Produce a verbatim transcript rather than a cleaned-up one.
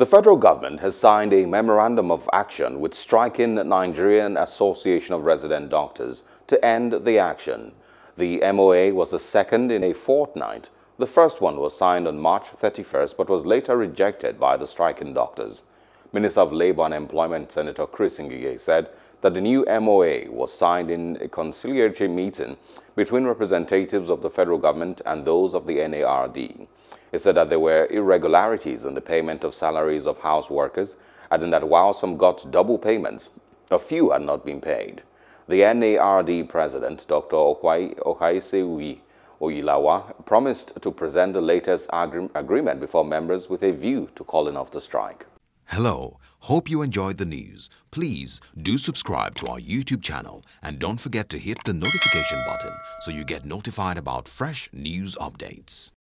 The federal government has signed a memorandum of action with striking Nigerian Association of Resident Doctors to end the action. The M O A was the second in a fortnight. The first one was signed on March thirty-first but was later rejected by the striking doctors. Minister of Labour and Employment Senator Chris Ngige said that the new M O A was signed in a conciliatory meeting between representatives of the federal government and those of the N A R D. He said that there were irregularities in the payment of salaries of house workers, adding that while some got double payments, a few had not been paid. The N A R D president, Doctor Okaisewi Oyilawa, promised to present the latest agree agreement before members with a view to calling off the strike. Hello, hope you enjoyed the news. Please do subscribe to our YouTube channel and don't forget to hit the notification button so you get notified about fresh news updates.